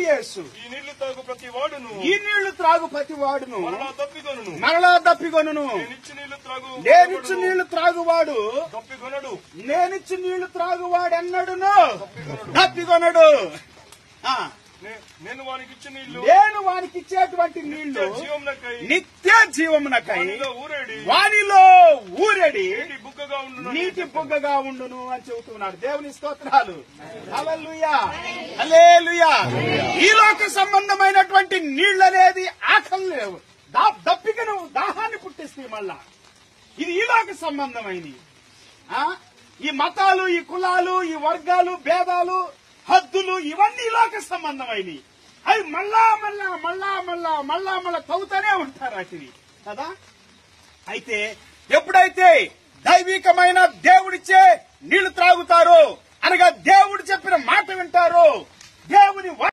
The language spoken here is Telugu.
యేసు. ఈ నీళ్లు తాగు ప్రతి వాడును మరలా దప్పికొనును. నేనిచ్చు నీళ్లు త్రాగువాడు ఎన్నడును దప్పికొనడు. నేను వానికి ఇచ్చేటువంటి నీళ్లు నిత్య జీవమునకై వానిలో ఊరెడి నీటి బుగ్గగా ఉండును అని చెబుతున్నాడు. దేవుని స్తోత్రాలు. హల్లెలూయా, హల్లెలూయా. ఈ లోక సంబంధమైనటువంటి నీళ్లు అనేది ఆకలి లేవు, దప్పికను దాహాన్ని పుట్టిస్తాయి. మళ్ళా ఇది ఈ లోక సంబంధమైనవి. ఈ మతాలు, ఈ కులాలు, ఈ వర్గాలు, భేదాలు, హద్దులు ఇవన్నీ లోక సంబంధమైనవి. అవి మళ్ళా తవ్వుతూనే ఉంటారు వాటిని కదా. అయితే ఎప్పుడైతే దైవికమైన దేవుడిచ్చే నీళ్లు త్రాగుతారో, అనగా దేవుడు చెప్పిన మాట వింటారో, దేవుని